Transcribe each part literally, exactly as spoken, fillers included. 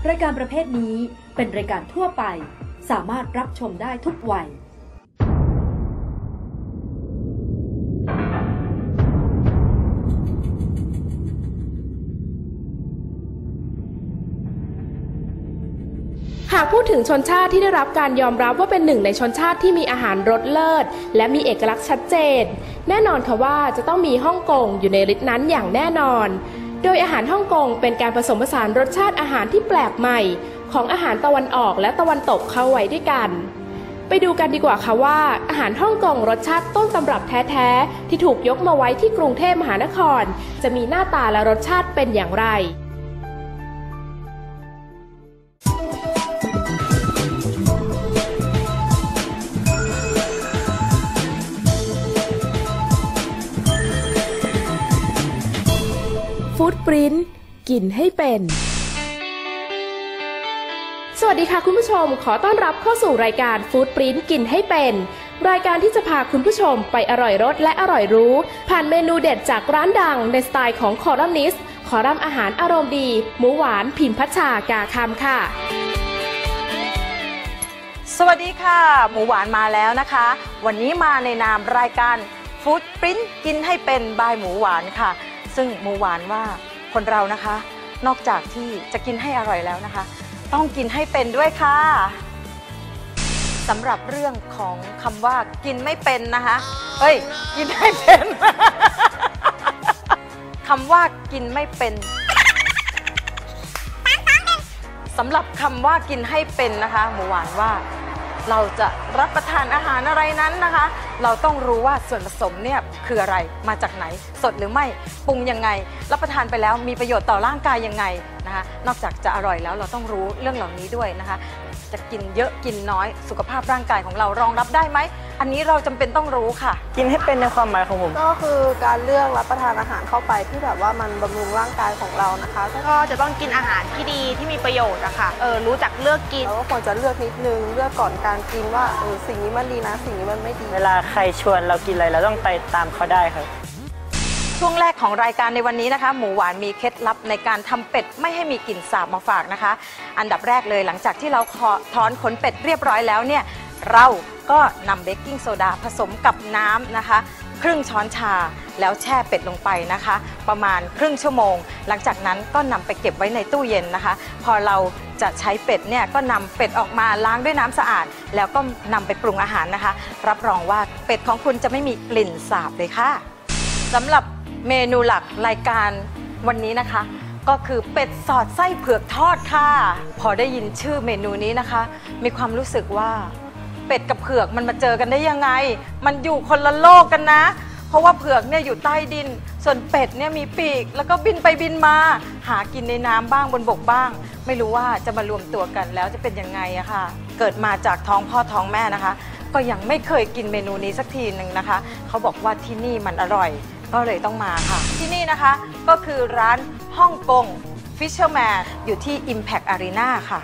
รายการประเภทนี้เป็นรายการทั่วไปสามารถรับชมได้ทุกวัยหากพูดถึงชนชาติที่ได้รับการยอมรับว่าเป็นหนึ่งในชนชาติที่มีอาหารรสเลิศและมีเอกลักษณ์ชัดเจนแน่นอนค่ะว่าจะต้องมีฮ่องกงอยู่ในลิสต์นั้นอย่างแน่นอนโดยอาหารฮ่องกงเป็นการผสมผสานรสชาติอาหารที่แปลกใหม่ของอาหารตะวันออกและตะวันตกเข้าไว้ด้วยกันไปดูกันดีกว่าค่ะว่าอาหารฮ่องกงรสชาติต้นตำรับแท้ๆที่ถูกยกมาไว้ที่กรุงเทพมหานครจะมีหน้าตาและรสชาติเป็นอย่างไรฟู้ดปริ้นท์กินให้เป็นสวัสดีค่ะคุณผู้ชมขอต้อนรับเข้าสู่รายการฟู้ดปริ้นท์กินให้เป็นรายการที่จะพาคุณผู้ชมไปอร่อยรสและอร่อยรู้ผ่านเมนูเด็ดจากร้านดังในสไตล์ของคอลัมนิสต์คอลัมน์อาหารอารมณ์ดีหมูหวานพิมพ์พัชชากาคำค่ะสวัสดีค่ะหมูหวานมาแล้วนะคะวันนี้มาในนามรายการฟู้ดปริ้นท์กินให้เป็นบายหมูหวานค่ะซึ่งหมูหวานว่าคนเรานะคะนอกจากที่จะกินให้อร่อยแล้วนะคะต้องกินให้เป็นด้วยค่ะสำหรับเรื่องของคำว่ากินไม่เป็นนะคะเฮ้ยกินให้เป็นคำว่ากินไม่เป็นสำหรับคำว่ากินให้เป็นนะคะหมูหวานว่าเราจะรับประทานอาหารอะไรนั้นนะคะเราต้องรู้ว่าส่วนผสมเนี่ยคืออะไรมาจากไหนสดหรือไม่ปรุงยังไงรับประทานไปแล้วมีประโยชน์ต่อร่างกายยังไงนะคะนอกจากจะอร่อยแล้วเราต้องรู้เรื่องเหล่านี้ด้วยนะคะจะกินเยอะกินน้อยสุขภาพร่างกายของเรารองรับได้ไหมอันนี้เราจำเป็นต้องรู้ค่ะกินให้เป็นในความหมายของผมก็คือการเลือกรับประทานอาหารเข้าไปที่แบบว่ามันบำรุงร่างกายของเรานะคะก็จะต้องกินอาหารที่ดีที่มีประโยชน์อะค่ะเออรู้จักเลือกกินเราก็ควรจะเลือกนิดนึงเลือกก่อนการกินว่าเออสิ่งนี้มันดีนะสิ่งนี้มันไม่ดีเวลาใครชวนเรากินอะไรเราต้องไปตามเขาได้ครับช่วงแรกของรายการในวันนี้นะคะหมูหวานมีเคล็ดลับในการทำเป็ดไม่ให้มีกลิ่นสาบมาฝากนะคะอันดับแรกเลยหลังจากที่เราถอนขนเป็ดเรียบร้อยแล้วเนี่ยเราก็นำเบกกิ้งโซดาผสมกับน้ำนะคะครึ่งช้อนชาแล้วแช่เป็ดลงไปนะคะประมาณครึ่งชั่วโมงหลังจากนั้นก็นำไปเก็บไว้ในตู้เย็นนะคะพอเราจะใช้เป็ดเนี่ยก็นำเป็ดออกมาล้างด้วยน้ำสะอาดแล้วก็นำไปปรุงอาหารนะคะรับรองว่าเป็ดของคุณจะไม่มีกลิ่นสาบเลยค่ะสำหรับเมนูหลักรายการวันนี้นะคะก็คือเป็ดสอดไส้เผือกทอดค่ะพอได้ยินชื่อเมนูนี้นะคะมีความรู้สึกว่าเป็ดกับเผือกมันมาเจอกันได้ยังไงมันอยู่คนละโลกกันนะเพราะว่าเผือกเนี่ยอยู่ใต้ดินส่วนเป็ดเนี่ยมีปีกแล้วก็บินไปบินมาหากินในน้ำบ้างบนบกบ้างไม่รู้ว่าจะมารวมตัวกันแล้วจะเป็นยังไงอะค่ะเกิดมาจากท้องพ่อท้องแม่นะคะก็ยังไม่เคยกินเมนูนี้สักทีหนึ่งนะคะเขาบอกว่าที่นี่มันอร่อยก็เลยต้องมาค่ะที่นี่นะคะก็คือร้านฮ่องกง Fisherman อยู่ที่ Impact Arena ค่ะ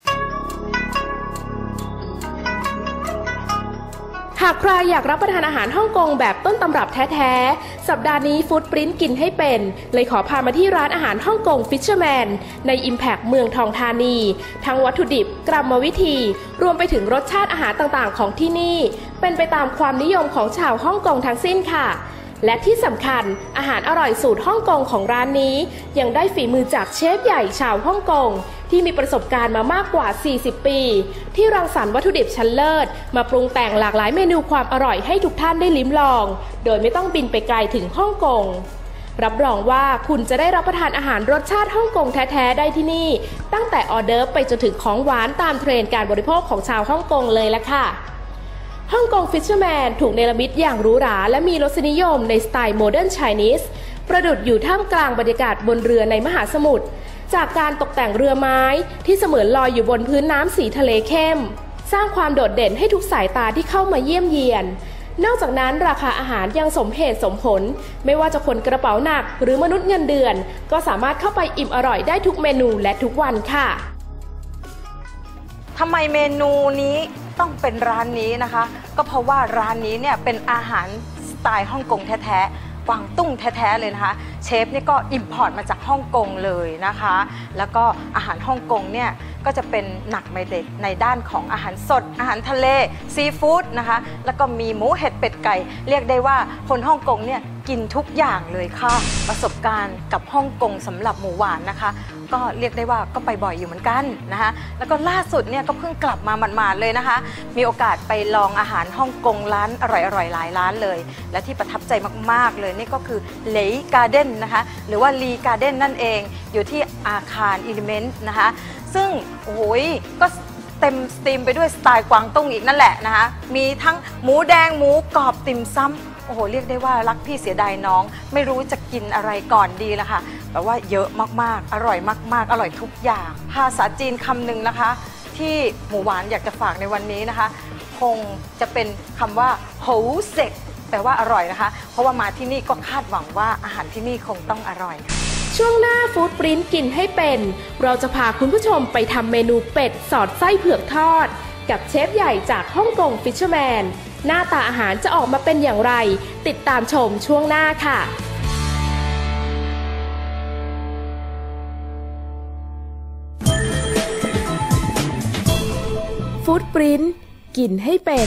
หากใครอยากรับประทานอาหารฮ่องกงแบบต้นตำรับแท้ๆสัปดาห์นี้ฟู้ดปริ้นท์กินให้เป็นเลยขอพามาที่ร้านอาหารฮ่องกง Fisherman ใน Impact เมืองทองธานีทั้งวัตถุดิบกรรมวิธีรวมไปถึงรสชาติอาหารต่างๆของที่นี่เป็นไปตามความนิยมของชาวฮ่องกงทั้งสิ้นค่ะและที่สำคัญอาหารอร่อยสูตรฮ่องกงของร้านนี้ยังได้ฝีมือจากเชฟใหญ่ชาวฮ่องกงที่มีประสบการณ์มามากกว่าสี่สิบปีที่รังสรรค์วัตถุดิบชั้นเลิศมาปรุงแต่งหลากหลายเมนูความอร่อยให้ทุกท่านได้ลิ้มลองโดยไม่ต้องบินไปไกลถึงฮ่องกงรับรองว่าคุณจะได้รับประทานอาหารรสชาติฮ่องกงแท้ๆได้ที่นี่ตั้งแต่ออเดิร์ฟไปจนถึงของหวานตามเทรนด์การบริโภคของชาวฮ่องกงเลยละค่ะฮ่องกง Fisherman ถูกเนรมิตอย่างหรูหราและมีรสนิยมในสไตล์โมเดิร์นไชนีสประดุจอยู่ท่ามกลางบรรยากาศบนเรือในมหาสมุทรจากการตกแต่งเรือไม้ที่เสมือนลอยอยู่บนพื้นน้ำสีทะเลเข้มสร้างความโดดเด่นให้ทุกสายตาที่เข้ามาเยี่ยมเยียนนอกจากนั้นราคาอาหารยังสมเหตุสมผลไม่ว่าจะคนกระเป๋าหนักหรือมนุษย์เงินเดือนก็สามารถเข้าไปอิ่มอร่อยได้ทุกเมนูและทุกวันค่ะทำไมเมนูนี้ต้องเป็นร้านนี้นะคะก็เพราะว่าร้านนี้เนี่ยเป็นอาหารสไตล์ฮ่องกงแท้ๆกวางตุ้งแท้ๆเลยนะคะเชฟนี่ก็อิมพอร์ตมาจากฮ่องกงเลยนะคะแล้วก็อาหารฮ่องกงเนี่ยก็จะเป็นหนักไปในด้านของอาหารสดอาหารทะเลซีฟู้ดนะคะแล้วก็มีหมูเห็ดเป็ดไก่เรียกได้ว่าคนฮ่องกงเนี่ยกินทุกอย่างเลยค่ะประสบการณ์กับฮ่องกงสำหรับหมูหวานนะคะก็เรียกได้ว่าก็ไปบ่อยอยู่เหมือนกันนะคะแล้วก็ล่าสุดเนี่ยก็เพิ่งกลับมาหมาดๆเลยนะคะมีโอกาสไปลองอาหารฮ่องกงร้านอร่อยๆหลายร้านเลยและที่ประทับใจมากๆเลยนี่ก็คือเหลยการ์เด้นนะคะหรือว่าลีการ์เด้นนั่นเองอยู่ที่อาคารอิเลเมนต์นะคะซึ่งโอ้ยก็เต็มสตรีมไปด้วยสไตล์กวางตุ้งอีกนั่นแหละนะคะมีทั้งหมูแดงหมูกรอบติ่มซำโอ้โหเรียกได้ว่ารักพี่เสียดายน้องไม่รู้จะกินอะไรก่อนดีละค่ะแต่ว่าเยอะมากๆอร่อยมากๆอร่อยทุกอย่างภาษาจีนคำหนึ่งนะคะที่หมูหวานอยากจะฝากในวันนี้นะคะคงจะเป็นคำว่าโหเซกแปลว่าอร่อยนะคะเพราะว่ามาที่นี่ก็คาดหวังว่าอาหารที่นี่คงต้องอร่อยช่วงหน้าฟู้ดปริ้นกินให้เป็นเราจะพาคุณผู้ชมไปทำเมนูเป็ดสอดไส้เผือกทอดกับเชฟใหญ่จากฮ่องกงฟิชเชอร์แมนหน้าตาอาหารจะออกมาเป็นอย่างไรติดตามชมช่วงหน้าค่ะฟู้ดปริ้นกินให้เป็น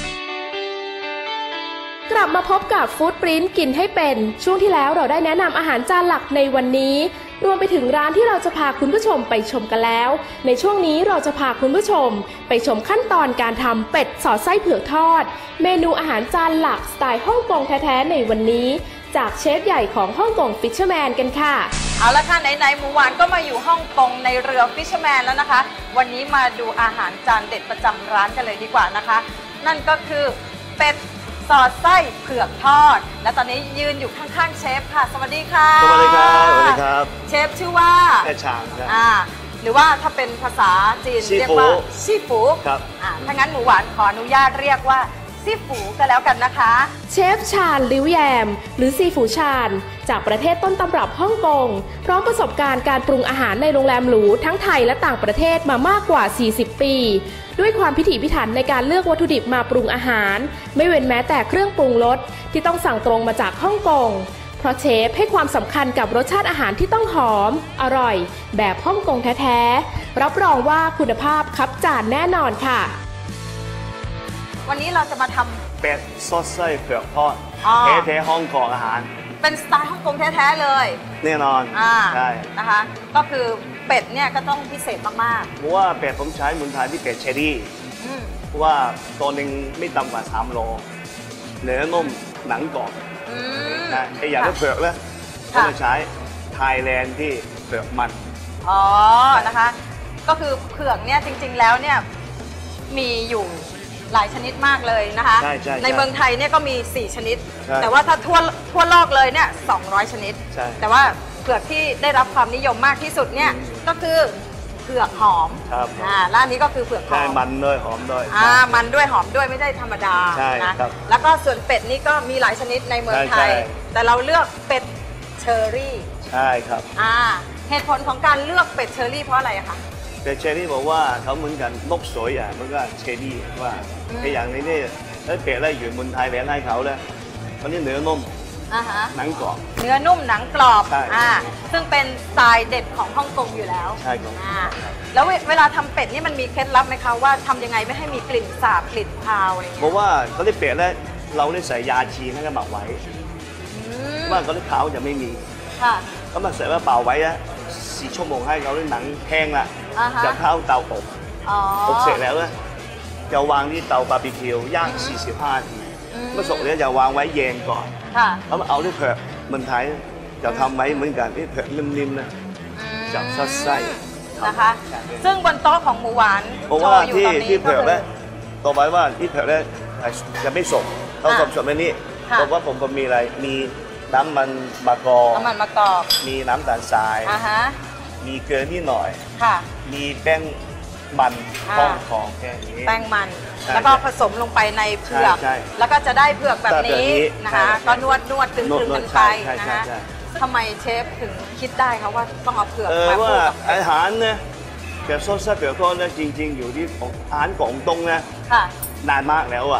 กลับมาพบกับฟู้ดปริ้นกินให้เป็นช่วงที่แล้วเราได้แนะนำอาหารจานหลักในวันนี้รวมไปถึงร้านที่เราจะพาคุณผู้ชมไปชมกันแล้วในช่วงนี้เราจะพาคุณผู้ชมไปชมขั้นตอนการทำเป็ดสอดไส้เผือกทอดเมนูอาหารจานหลักสไตล์ฮ่องกงแท้ๆในวันนี้จากเชฟใหญ่ของฮ่องกงฟิชเชอร์แมนกันค่ะเอาละค่ะไหนๆหมูหวานก็มาอยู่ฮ่องกงในเรือฟิชเชอร์แมนแล้วนะคะวันนี้มาดูอาหารจานเด็ดประจำร้านกันเลยดีกว่านะคะนั่นก็คือเป็ดสอดไส้เผือกทอดและตอนนี้ยืนอยู่ข้างๆเชฟค่ะสวัสดีค่ะสวัสดีครับสวัสดีครับเชฟชื่อว่าแม่ชางครับอ่าหรือว่าถ้าเป็นภาษาจีนเรียกว่าซี่ฝูครับอ่าถ้างั้นหมูหวานขออนุญาตเรียกว่าซี่ฝูกันแล้วกันนะคะเชฟชาญลิ้วแยมหรือซีฝูชาญจากประเทศต้นตำรับฮ่องกงพร้อมประสบการณ์การปรุงอาหารในโรงแรมหรูทั้งไทยและต่างประเทศมามากกว่าสี่สิบปีด้วยความพิถีพิถันในการเลือกวัตถุดิบมาปรุงอาหารไม่เว้นแม้แต่เครื่องปรุงรสที่ต้องสั่งตรงมาจากฮ่องกงเพราะเชฟให้ความสำคัญกับรสชาติอาหารที่ต้องหอมอร่อยแบบฮ่องกงแท้ๆรับรองว่าคุณภาพคับจานแน่นอนค่ะวันนี้เราจะมาทำเป็ดซอสไส้เผือกทอดแท้ๆฮ่องกงอาหารเป็นสไตล์ฮ่องกงแท้ๆเลยแน่นอนอ่าใช่นะคะก็คือเป็ดเนี่ยก็ต้องพิเศษมากๆเพราะว่าเป็ดผมใช้หมุนไทยที่เป็ดเชอรี่เพราะว่าตัวหนึ่งไม่ต่ำกว่าสามโลเนื้อนุ่มหนังกรอบนะไอ้อย่างที่เผือกแล้วก็จะใช้ไทยแลนด์ที่เผือกมันอ๋อนะคะก็คือเผือกเนี่ยจริงๆแล้วเนี่ยมีอยู่หลายชนิดมากเลยนะคะใช่ใช่ในเมืองไทยเนี่ยก็มีสี่ชนิดแต่ว่าถ้าทั่วทั่วโลกเลยเนี่ยสองร้อยชนิดแต่ว่าเผือกที่ได้รับความนิยมมากที่สุดเนี่ยก็คือเผือกหอมอ่าร้านนี้ก็คือเผือกหอมมันด้วยหอมด้วยอ่ามันด้วยหอมด้วยไม่ได้ธรรมดานะแล้วก็ส่วนเป็ดนี่ก็มีหลายชนิดในเมืองไทยแต่เราเลือกเป็ดเชอรี่ใช่ครับอ่าเหตุผลของการเลือกเป็ดเชอรี่เพราะอะไรคะเป็ดเชอรี่บอกว่าเขาเหมือนกันนกสวยอ่ะมันก็เชอรี่ว่าไอ้อย่างนี้นี่แล้วเป็ดอะไรอยู่บนไทยแหวนให้เขาเลยวันนี้เนื้อนุ่มหนังกรอบเนื้อนุ่มหนังกรอบอ่าซึ่งเป็นสไตล์เด็ดของฮ่องกงอยู่แล้วใช่ครับอ่าแล้วเวลาทำเป็ดนี่มันมีเคล็ดลับไหมคะว่าทำยังไงไม่ให้มีกลิ่นสาบกลิ่นคาวอะไรเงี้ยเพราะว่าเขาได้เป็ดแล้วเราได้ใส่ยาจีนให้กันหมักไว้ว่าเขาได้ขาวจะไม่มีค่ะก็มาใส่ว่าเป่าไว้อะสี่ชั่วโมงให้เขาได้หนังแห้งละจะเข้าเตาอบอบเสร็จแล้วเนี่ยจะวางที่เตาบาร์บีคิวย่างสี่สิบห้านาทีเมื่อสุกเนี่ยจะวางไว้เย็นก่อนแล้วมาเอาด้วยเผือกมันไทยจะทำไว้เหมือนกันที่เผือกนิ่มๆนะจับซัดไส้นะคะซึ่งบนโต๊ะของหมูหวานเพราะว่าที่ที่เผือกเนี่ยต่อไปว่าที่เผือกเนี่ยจะไม่สดต้องสดสดแบบนี้เพราะว่าผมก็มีอะไรมีน้ำมันมะกอกน้ำมันมะกอกมีน้ำตาลทรายมีเกลือนิดหน่อยมีแป้งมันทองของแค่นี้แป้งมันแล้วก็ผสมลงไปในเผือกแล้วก็จะได้เผือกแบบนี้นะคะก็นวดนวดตึงๆกันไปนะคะทำไมเชฟถึงคิดได้คะว่าต้องเอาเผือกมาว่าอาหารเนี่ยแบบซอสเผือกทอดเนี่ยจริงๆอยู่ที่อาหารของตรงนะนานมากแล้วอ่ะ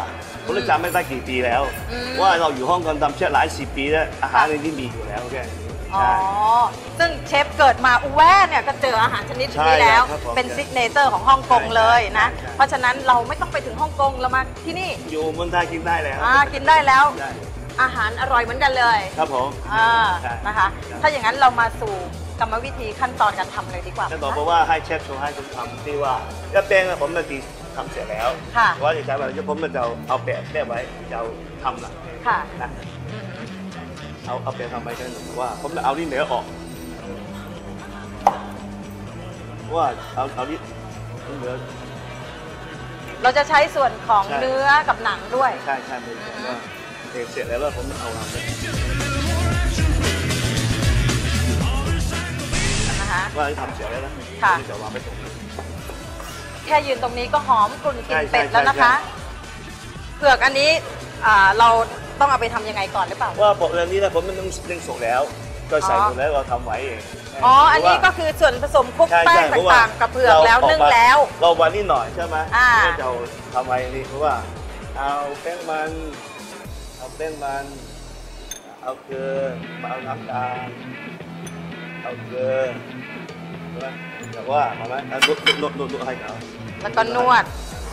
ผมเลยจำไม่ได้กี่ปีแล้วว่าเราอยู่ฮ่องกงทำเช่นหลายสิบปีแล้วอาหารในที่มีอยู่แล้วแค่นี้อ๋อซึ่งเชฟเกิดมาอูแว่เนี่ยก็เจออาหารชนิดนี้แล้วเป็นซิกเนเจอร์ของฮ่องกงเลยนะเพราะฉะนั้นเราไม่ต้องไปถึงฮ่องกงเรามาที่นี่อยู่เมืองไทยกินได้แล้วอ่ากินได้แล้วอาหารอร่อยเหมือนกันเลยครับผมอ่านะคะถ้าอย่างนั้นเรามาสู่กรรมวิธีขั้นตอนการทำเลยดีกว่าขั้นตอนเพราะว่าให้เชฟโชว์ให้ผมทำที่ว่าจะแป้งผมมาตีทำเสร็จแล้วว่าจะใช้แบบจะผมจะเอาแปะแปะไว้จะทำละนะเอาเอาแปะทำไว้กันว่าผมจะเอาที่เหนือออกว่าเอาเอาที่เหนือเราจะใช้ส่วนของเนื้อกับหนังด้วยใช่ใช่เลยว่าเสร็จแล้วผมเอาทำไปว่าทำเสร็จแล้วนะจะวางไปตรงนี้แค่ยืนตรงนี้ก็หอมกลุ่นกลิ่นเป็ดแล้วนะคะเผือกอันนี้เราต้องเอาไปทำยังไงก่อนหรือเปล่าว่าบอกเรื่องนี้นะผมมันต้องนึ่งสุกแล้วก็ใส่หมดแล้วเราทำไว้เองอ๋ออันนี้ก็คือส่วนผสมคลุกแป้งต่างๆกับเผือกแล้วนึ่งแล้วเราวันนี้หน่อยใช่ไหมก็จะทำไว้นี่เพราะว่าเอาแป้งมันเอาแป้งมันเอาเกลือมาเอาน้ำตาลเอาเกลือแต่ว่าเอาไหมนวดนวดนวดนวดให้เขาแล้วก็นวด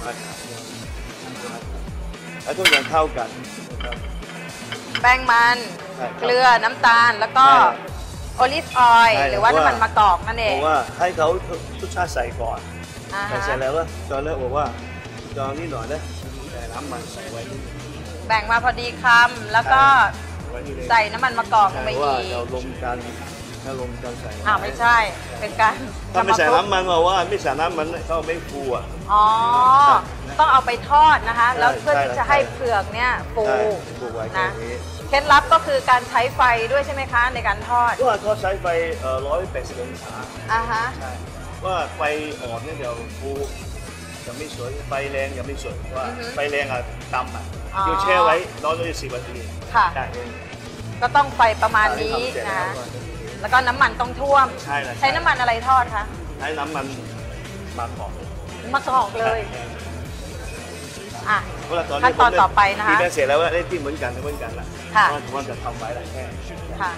แล้วทุกอย่างเข้ากันแป้งมันเกลือน้ำตาลแล้วก็โอลิฟออยล์หรือว่าน้ำมันมะกอกนั่นเองบอกว่าให้เขาทุกชาติใส่ก่อนใส่เสร็จแล้วว่าจอนแล้วบอกว่าจอนนี่หน่อยนะใส่น้ำมันใส่ไว้แบ่งมาพอดีคำแล้วก็ใส่น้ำมันมะกอกไปอีกเราลมกันถ้าลมกันใส่อ่าไม่ใช่เป็นการถ้าไม่ใส่น้ำมันบอกว่าไม่ใส่น้ำมันเขาไม่ฟูอ่ะอ๋อต้องเอาไปทอดนะคะแล้วเพื่อที่จะให้เผือกเนี่ยฟูนะเคล็ดลับก็คือการใช้ไฟด้วยใช่ไหมคะในการทอดว่าเขาใช้ไฟร้อยแปดสิบองศาอ่าฮะใช่ว่าไฟอ่อนเนี่ยเดี๋ยวฟูจะไม่สวยไฟแรงจะไม่สวยว่าไฟแรงอ่ะดำอ่ะอยู่แช่ไว้ร้อยยี่สิบนาทีค่ะก็ต้องไฟประมาณนี้นะแล้วก็น้ำมันต้องท่วมใช่ใช้น้ำมันอะไรทอดคะใช้น้ำมันมะกอกมะกอกเลยอ่ะขั้นตอนต่อไปนะคะที่เสร็จแล้วได้ที่เหมือนกันเหมือนกันละค่ะว่าจะทำไว้หลายแค่ค่ะ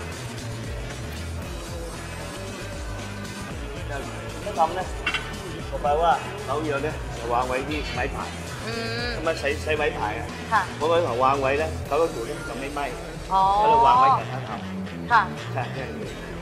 ถ้าทำนะต่อไปว่าเราเยอะเนี่ยจะวางไว้ที่ไม้ไผ่ถ้ามันใช้ใช้ไม้ไผ่อะเพราะว่าเราวางไว้แล้วเขาก็อยู่เนี่ยจะไม่ไหม้ถ้าเราวางไว้กันถ้าทำค่ะใช่ใช่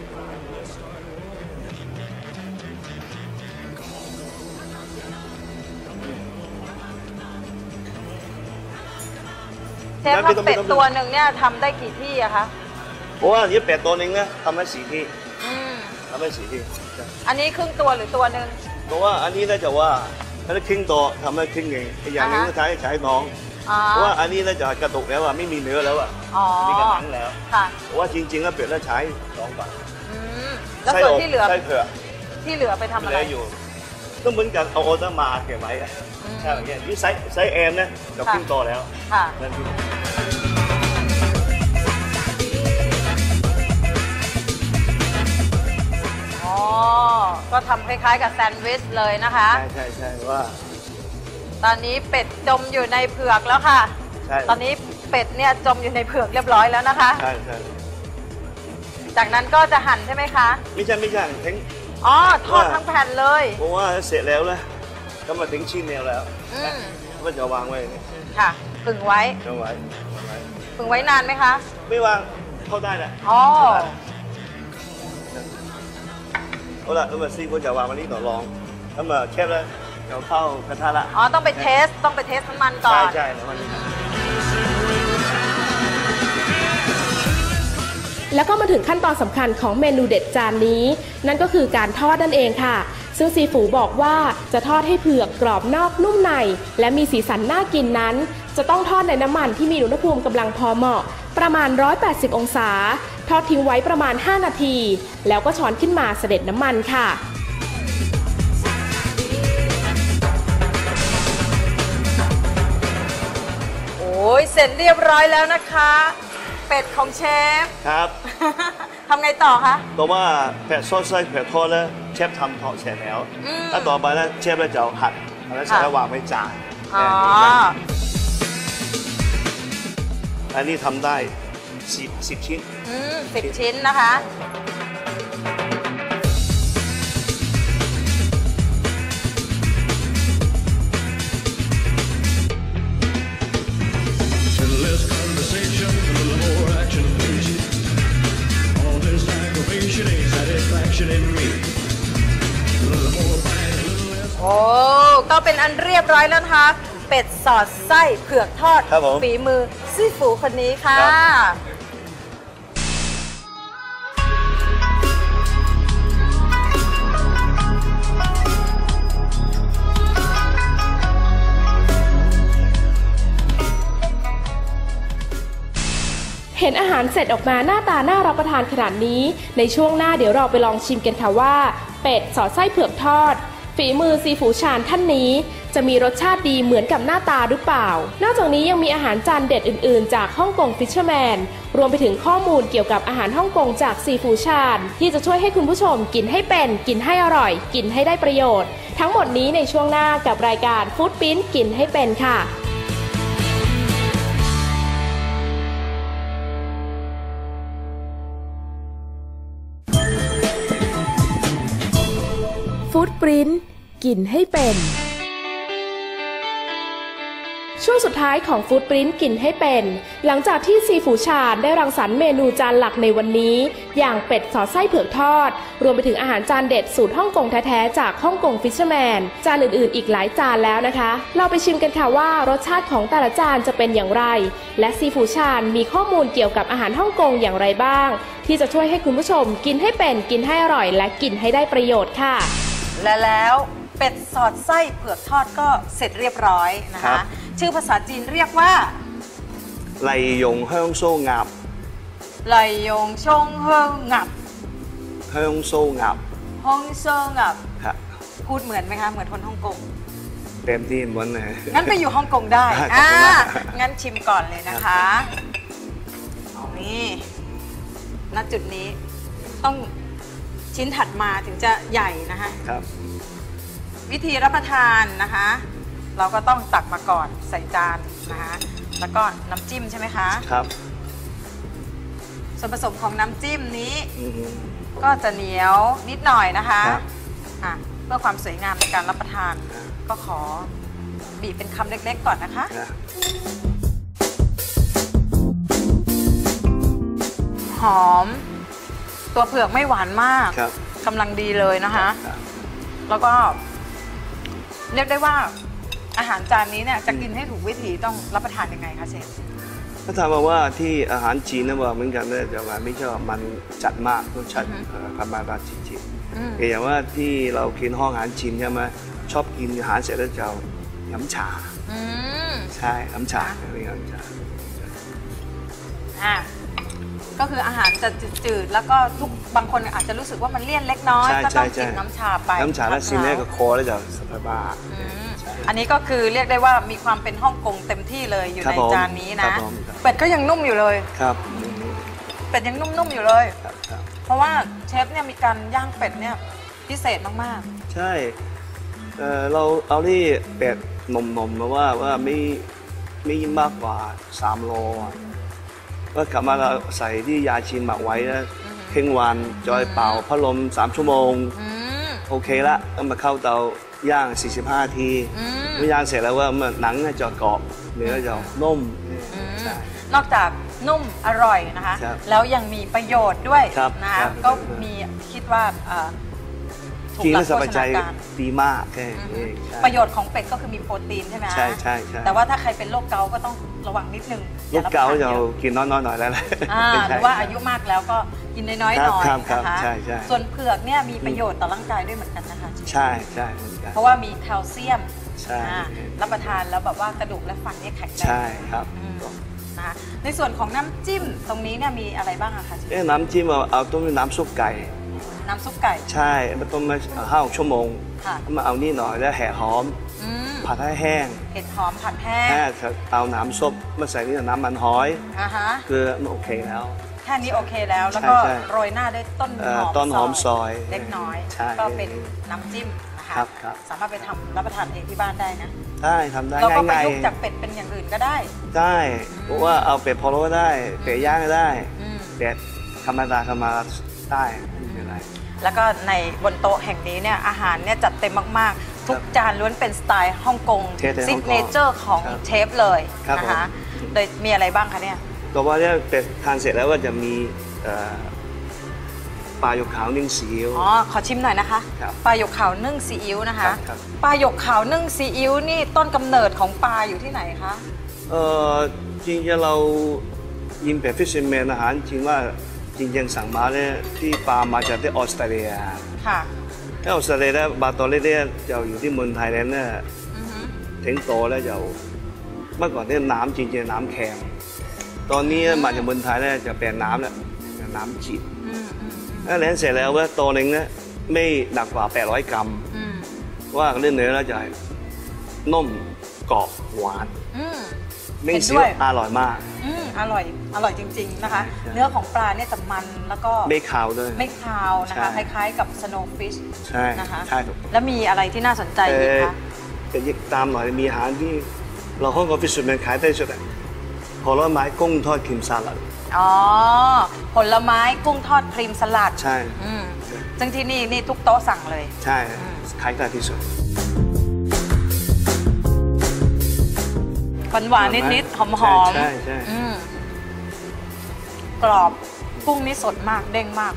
เชฟครับเป็ดตัวหนึ่งเนี่ยทำได้กี่ที่อะคะเพราะว่านี่เป็ดตัวหนึ่งนะทำได้สี่ที่ทำได้สี่ที่อันนี้ครึ่งตัวหรือตัวหนึ่งเพราะว่าอันนี้น่าจะว่าถ้าได้ครึ่งตัวทำได้ครึ่งเองอย่างนี้ก็ใช้ใช้น้องเพราะว่าอันนี้น่าจะกระตุกแล้วอ่ะไม่มีเนื้อแล้วอ่ะมีกระหนังแล้วเพราะว่าจริงๆแล้วเป็ดแล้วใช้สองบาทแล้วส่วนที่เหลือใช่เผือกที่เหลือไปทำอะไรอยู่ก็เหมือนกันเอาออเดอร์มาเก็บไว้ใช่ไหมเนี่ยนี่ไซส์ไซส์เอ็มนะกับครึ่งตัวแล้วนั่นคืออ๋อก็ทำคล้ายๆกับแซนด์วิชเลยนะคะใช่ใช่ใช่ว่าตอนนี้เป็ดจมอยู่ในเผือกแล้วค่ะใช่ตอนนี้เป็ดเนี่ยจมอยู่ในเผือกเรียบร้อยแล้วนะคะใช่ใช่จากนั้นก็จะหั่นใช่ไหมคะไม่ใช่ไม่ใช่ทิ้งอ๋อทอดทั้งแผ่นเลยเพราะว่าเสร็จแล้วนะก็มาถึงชิ้นเดียวแล้วก็จะวางไว้ค่ะผึ่งไว้ผึ่งไว้ผึ่งไว้นานไหมคะไม่วางเข้าได้แหละอ๋อเอาละแล้วมาซีก็จะวางวันนี้ต่อรองแล้วมาแคบแล้วเราเข้ากระทะละอ๋อต้องไปเทสต้องไปเทสน้ำมันก่อนใช่ใช่น้ำมันแล้วก็มาถึงขั้นตอนสำคัญของเมนูเด็ดจานนี้นั่นก็คือการทอดนั่นเองค่ะซึ่งซีฟูบอกว่าจะทอดให้เผือกกรอบนอกนุ่มในและมีสีสันน่ากินนั้นจะต้องทอดในน้ำมันที่มีอุณหภูมิกำลังพอเหมาะประมาณหนึ่งร้อยแปดสิบองศาทอดทิ้งไว้ประมาณห้านาทีแล้วก็ช้อนขึ้นมาเสด็จน้ำมันค่ะโอ้ยเสร็จเรียบร้อยแล้วนะคะเป็ดของเชฟครับทำไงต่อคะต่อมาแผ่นซอสไส้แผ่นทอดแล้วเชฟทำทอดเสร็จแล้วถ้าต่อไปแล้วเชฟจะหั่นแล้วเสร็จแล้ววางไว้จานอันนี้ทำได้สิบสิบชิ้นอืมสิบชิ้นนะคะ โอ้ ก็เป็นอันเรียบร้อยแล้วนะคะเป็ดสอดไส้เผือกทอดฝีมือซี่ฟูคนนี้ค่ะเห็นอาหารเสร็จออกมาหน้าตาน่ารับประทานขนาดนี้ในช่วงหน้าเดี๋ยวเราไปลองชิมกันค่ะว่าเป็ดสอดไส้เผือกทอดฝีมือซีฟูชานท่านนี้จะมีรสชาติดีเหมือนกับหน้าตาหรือเปล่านอกจากนี้ยังมีอาหารจานเด็ดอื่นๆจากฮ่องกงฟิชเชอร์แมนรวมไปถึงข้อมูลเกี่ยวกับอาหารฮ่องกงจากซีฟูชานที่จะช่วยให้คุณผู้ชมกินให้เป็นกินให้อร่อยกินให้ได้ประโยชน์ทั้งหมดนี้ในช่วงหน้ากับรายการฟู้ดปิ้นกินให้เป็นค่ะฟู้ดปริ้นกินให้เป็นช่วงสุดท้ายของฟู้ดปริ้นกินให้เป็นหลังจากที่ซีฟูชานได้รังสรรค์เมนูจานหลักในวันนี้อย่างเป็ดสอดไส้เผือกทอดรวมไปถึงอาหารจานเด็ดสูตรฮ่องกงแท้ๆจากฮ่องกงฟิชเชอร์แมนจานอื่นๆอีกหลายจานแล้วนะคะเราไปชิมกันค่ะว่ารสชาติของแต่ละจานจะเป็นอย่างไรและซีฟูชานมีข้อมูลเกี่ยวกับอาหารฮ่องกงอย่างไรบ้างที่จะช่วยให้คุณผู้ชมกินให้เป็นกินให้อร่อยและกินให้ได้ประโยชน์ค่ะและแล้วเป็ดสอดไส้เผือกทอดก็เสร็จเรียบร้อยนะคะชื่อภาษาจีนเรียกว่าไหลยงเฮิงโซงับไหลยงชงเฮิงงับเฮิงโซงับฮงโซงับพูดเหมือนไหมคะเหมือนคนฮ่องกงเต็มที่เหมือนเลยงั้นไปอยู่ฮ่องกงได้อ่างั้นชิมก่อนเลยนะคะนี่ณจุดนี้ต้องชิ้นถัดมาถึงจะใหญ่นะคะครับวิธีรับประทานนะคะเราก็ต้องตักมาก่อนใส่จานนะคะแล้วก็น้ำจิ้มใช่ไหมคะครับส่วนผสมของน้ำจิ้มนี้ก็จะเหนียวนิดหน่อยนะคะอ่ะเพื่อความสวยงามในการรับประทานก็ขอบีบเป็นคำเล็กๆก่อนนะคะหอมตัวเผือกไม่หวานมากกำลังดีเลยนะคะแล้วก็เรียกได้ว่าอาหารจานนี้เนี่ยจะกินให้ถูกวิธีต้องรับประทานยังไงคะเชฟถ้าถามว่าที่อาหารจีนนะว่าเหมือนกันเนี่ยแต่ว่าไม่ใช่ว่ามันจัดมากรสชาติธรรมดาจริงๆอย่างว่าที่เรากินห้องอาหารจีนใช่ไหมชอบกินอาหารเสร็จแล้วจะน้ำชาใช่น้ำชาเรียกน้ำชาอ่ะก็คืออาหารจะจืดๆแล้วก็ทุกบางคนอาจจะรู้สึกว่ามันเลี่ยนเล็กน้อยก็ต้องกินน้ำชาไปน้ำชาแล้วซีเน่ก็คอแล้วจะสบายอันนี้ก็คือเรียกได้ว่ามีความเป็นฮ่องกงเต็มที่เลยอยู่ในจานนี้นะเป็ดก็ยังนุ่มอยู่เลยครับเป็ดยังนุ่มๆอยู่เลยเพราะว่าเชฟเนี่ยมีการย่างเป็ดเนี่ยพิเศษมากๆใช่เราเอาที่เป็ดนมๆมาว่าว่าไม่ไม่มากกว่าสามโลก็กลับมาเราใส่ที่ยาชีนหมักไว้แล้วเพ่งวันจอยเป่าพัดลมสามชั่วโมงโอเคละก็มาเข้าเตาย่างสี่สิบห้าทีเมื่อย่างเสร็จแล้วว่ามันหนังจะกรอบเนื้อจะนุ่มนอกจากนุ่มอร่อยนะคะแล้วยังมีประโยชน์ด้วยนะคะก็มีคิดว่ากินแล้วสบายใจดีมากแค่ประโยชน์ของเป็ดก็คือมีโปรตีนใช่ไหมใช่ใช่แต่ว่าถ้าใครเป็นโรคเกาต์ก็ต้องระวังนิดนึงโรคเกาต์จะกินน้อยๆหน่อยแล้วแหละหรือว่าอายุมากแล้วก็กินน้อยๆหน่อยนะคะส่วนเผือกเนี่ยมีประโยชน์ต่อร่างกายด้วยเหมือนกันนะคะใช่ใช่เพราะว่ามีแคลเซียมรับประทานแล้วแบบว่ากระดูกและฟันเนี่ยแข็งแรงใช่ครับนะคะในส่วนของน้ำจิ้มตรงนี้เนี่ยมีอะไรบ้างอะคะเอ๊ะน้ำจิ้มเอาเอาต้มน้ำซุปไก่น้ำซุปไก่ใช่มาต้มมาห้าหกชั่วโมงมาเอานี่หน่อยแล้วแห่หอมผัดให้แห้งเห็ดหอมผัดแห้งเอาน้ำซุปมาใส่นี่น้ำมันหอยคือมันโอเคแล้วแค่นี้โอเคแล้วแล้วก็โรยหน้าด้วยต้นหอมต้นหอมซอยเล็กน้อยก็เป็นน้ำจิ้มนะคะนะคะครับครับสามารถไปทำรับประทานเองที่บ้านได้นะได้ทำได้เราก็ประง่ายยุกต์จากเป็ดเป็นอย่างอื่นก็ได้ๆได้เพราะว่าเอาเป็ดพะโล้ได้เป็ดย่างก็ได้อืมเป็ดธรรมดาธรรมดาได้ไม่เป็นไรแล้วก็ในบนโต๊ะแห่งนี้เนี่ยอาหารเนี่ยจัดเต็มมากๆ ทุกจานล้วนเป็นสไตล์ฮ่องกงเทสในฮ่ซิองกกงเนเจอร์ของครับเชฟเลยครับนะคะผมโดยมีอะไรบ้างคะเนี่ยต่อไปเนี่ยเป็ดทานเสร็จแล้วก็จะมีเอ่อปลาหยกขาวนึ่งซีอิ๊วอ๋อ ขอชิมหน่อยนะคะครับปลาหยกขาวนึ่งซีอิ๊วนะคะครับครับปลาหยกขาวนึ่งซีอิ๊วนี่ต้นกำเนิดของปลาอยู่ที่ไหนคะเอ่อจริงๆเรายิมเป็ดฟิชแมนอาหารจริงว่าจริงๆสั่งมาเนี่ยที่ปลามาจากที่ออสเตรเลียค่ะที่ออสเตรเลียเนี่ยปลาตัวเล็กๆจะอยู่ที่เมืองไทยแล้วเนี่ยอือฮึถึงโตแล้วจะเมื่อก่อนเนี่ยน้ำจริงๆน้ำแข็งตอนนี้มาจากเมืองไทยเนี่ยจะเป็นน้ำแล้วน้ำจืดอืมอืมถ้าเลี้ยงเสร็จแล้วว่าตัวหนึ่งเนี่ยไม่หนักกว่าแปดร้อยกรัมอืมว่าเรื่องเนื้อแล้วจะนุ่มกรอบหวานอืมไม่เห็นเสีด้วยอร่อยมากอืมอร่อยอร่อยจริง ๆนะคะใช่เนื้อของปลาเนี่ยจะมันแล้วก็ไม่ขาวด้วยไม่คาวนะคะคใช่ล้ายๆกับ snowfish ใช่นะคะใช่ถูกแล้วมีอะไรที่น่าสนใจอีกคะแต่ยิ่งตามหน่อยมีอาหารที่เราห้องกาแฟสุดมันขายได้สุดอะผลไม้กุ้งทอดครีมสลัดอ๋อ ผลไม้กุ้งทอดครีมสลัดใช่อืมซึ่งที่นี่นี่ทุกโต๊ะสั่งเลยใช่ขายได้ที่สุดหวานหวานๆนิดๆหอมหอมใช่ใช่อืมกรอบกุ้งนี่สดมากเด้งมาก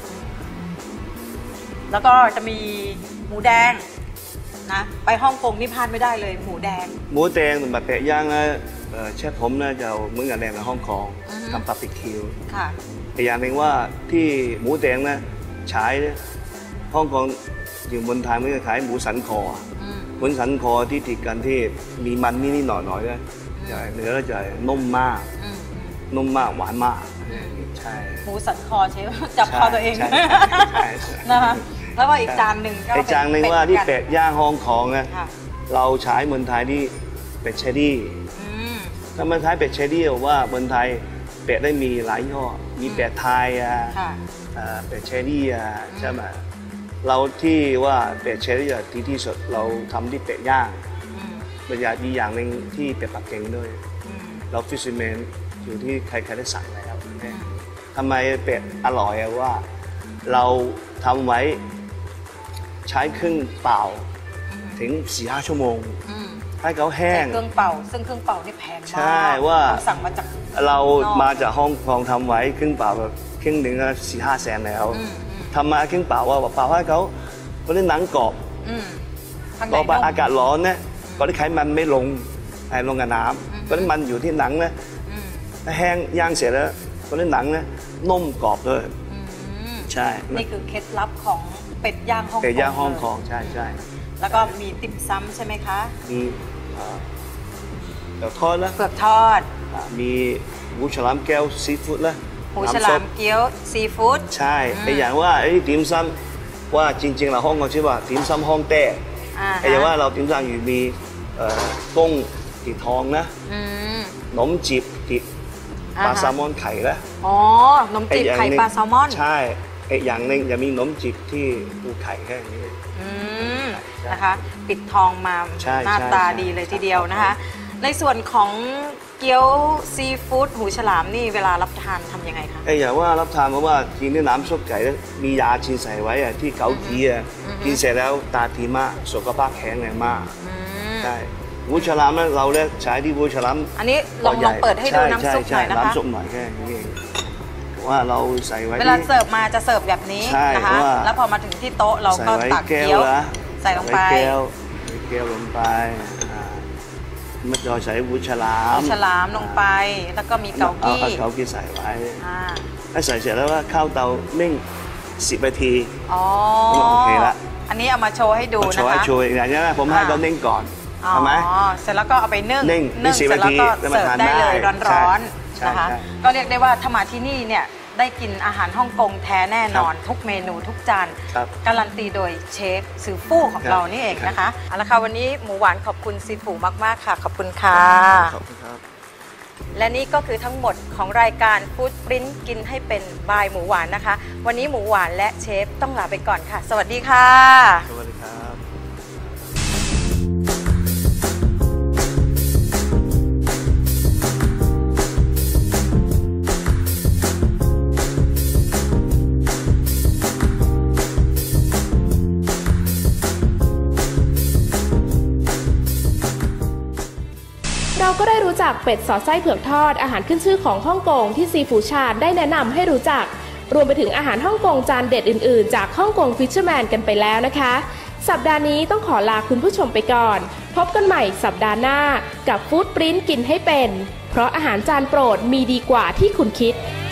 แล้วก็จะมีหมูแดงนะไปฮ่องกงนี่พลาดไม่ได้เลยหมูแดงหมูแดงแบบเป็ดย่างนะเอ่อเชฟผมนะจะเอาเหมือนกับแดงในฮ่องกงอือฮึทำบาร์บีคิวค่ะแต่อย่างหนึ่งว่าที่หมูแดงนะใช้ฮ่องกงอยู่บนไทยมันจะขายหมูสันคออืมหมูสันคอที่ติดกันที่มีมันนิดๆหน่อยๆนะจะเนื้อจะนุ่มมากอืมนุ่มมากหวานมากใช่หมูสันคอใช่ไหมจับคอตัวเองใช่ใช่ใช่นะคะแล้วก็อีกจานหนึ่งก็ไอ้จานหนึ่งว่าที่เป็ดย่างฮ่องกงนะค่ะเราใช้เมืองไทยที่เป็ดเชอรี่อืมถ้าเมืองไทยเป็ดเชอรี่ว่าเมืองไทยเป็ดได้มีหลายยี่ห้อมีเป็ดไทยอ่ะค่ะอ่าเป็ดเชอรี่อ่ะใช่ไหมเราที่ว่าเป็ดเชอรี่อ่ะที่ที่สุดเราทำที่เป็ดย่างอืมเป็นอย่างอีกอย่างหนึ่งที่เป็ดปักกิ่งด้วยอืมเราฟิชแมนอยู่ที่ใครๆได้สั่งแล้วทำไมเป็ดอร่อยอะว่า เราทำไว้ใช้เครื่องเป่าถึงสี่ห้าชั่วโมงอืมให้เขาแห้ใช้งเครื่องเป่า ซึ่งเครื่องเป่านี่แพงมากใช่ว่าเรสั่งมาจากเรามาจากฮ่องกงทำไว้เครื่องเป่าแบบเครื่องหนึ่งก็สี่ห้าแสนแล้วอืมอืมทำมาเครื่องเป่าว่าเป่าให้เขาเขาได้หนังกรอบอืมข้างในต่อไปนุ่มอากาศร้อนเนี่ยก็ได้ไขมันไม่ลงไอ้ลงกับน้อืมำก็ได้มันอยู่ที่หนังนะอืมถ้าแห้งย่างเสร็จแล้วก็ได้หนังนะนุ่มกรอบเลยอืมใช่นี่คือเคล็ดลับของเป็ดย่างฮ่องกงเป็ดย่างฮ่องกเลยงใช่ใช่แล้วก็มีติ่มซำใช่ไหมคะมีเอ่อเดี๋ยวทอดแล้วเผือกทอดอ่ามีหมูฉลามแก้วซีฟู้ดแล้วหูฉลามเกี๊ยวซีฟู้ดใช่อืมไอ้อย่างว่าไอ้ติ่มซำว่าจริงๆเราฮ่องกงชื่อว่าติ่มซำฮ่องเต้อ่าไอ้อย่างว่าเราติ่มซำอยู่มีเอ่อกุ้งติดทองนะอืมขนมจีบติดอ่าปลาฮะแซลมอนไข่แล้วอ๋อ นมจีบอ้อย่งไข่หนึ่งปลาแซลมอนใช่ไอ้อย่างหนึ่งจะมีขนมจีบที่ปูไข่แค่นี้อืมใช่นะคะ ปิดทองมาใช่หน้าใช่ตาใช่ดีเลยทีเดียวนะคะ ในส่วนของเกี๊ยวซีฟู้ดหูฉลามนี่เวลารับประทานทำยังไงคะไอ้อย่างว่ารับทานเพราะว่ากินด้วยน้ำซุปไก่แล้วมียาจีนใส่ไว้อะที่เกาจีอะอือฮึกินเสร็จแล้วตาทีมากสุขภาพแข็งแรงมากอืมใช่วูฉลามนั้นเราเนี่ยใช้ที่วูฉลามอันนี้ลองลองเปิดให้ดูน้ำซุปหน่อยนะคะน้ำซุปหน่อยแค่นี้เองว่าเราใส่ไว้เวลาที่เสิร์ฟมาจะเสิร์ฟแบบนี้ใช่นะคะว่าแล้วพอมาถึงที่โต๊ะเราใส่ก็ไว้ตักแก้วเกี๊ยวละใส่ลงไปว้แก้วใส่แก้วลงไปอ่ามันจะใส่วูฉลามหูฉลามลงไป แล้วก็มีเกากี้เอาเกากี้ใส่ไว้อ่าถ้าใส่เสร็จแล้วว่าเข้าเตานึ่งสิบนาทีอ๋อโอเคละอันนี้เอามาโชว์ให้ดูโชนะว์ให้คะโชว์อย่างนี้นะผมให้อ่าเขานึ่งก่อนอ๋อทำไหมเสร็จแล้วก็เอาไปนึ่งนึ่งนึ่งสิบเสร็จแล้วก็นาทีเสิร์ฟได้เลยได้ร้อนใช่ๆนะคะใช่ก็เรียกได้ว่าถ้ามาที่นี่เนี่ยได้กินอาหารฮ่องกงแท้แน่นอนทุกเมนูทุกจานครับการันตีโดยเชฟซือฟู่ของครับเรานี่เองนะคะเอาละค่ะวันนี้หมูหวานขอบคุณซีฟูมากๆค่ะ ขอบคุณค่ะขอบคุณครับและนี่ก็คือทั้งหมดของรายการฟู้ดปริ้นกินให้เป็นบายหมูหวานนะคะ วันนี้หมูหวานและเชฟต้องลาไปก่อนค่ะ สวัสดีค่ะสวัสดีครับก็ได้รู้จักเป็ดสอดไส้เผือกทอดอาหารขึ้นชื่อของฮ่องกงที่ซีฟูชานได้แนะนำให้รู้จักรวมไปถึงอาหารฮ่องกงจานเด็ดอื่นๆจากฮ่องกงฟิชเชอร์แมนกันไปแล้วนะคะสัปดาห์นี้ต้องขอลาคุณผู้ชมไปก่อนพบกันใหม่สัปดาห์หน้ากับฟู้ดปริ้นท์กินให้เป็นเพราะอาหารจานโปรดมีดีกว่าที่คุณคิด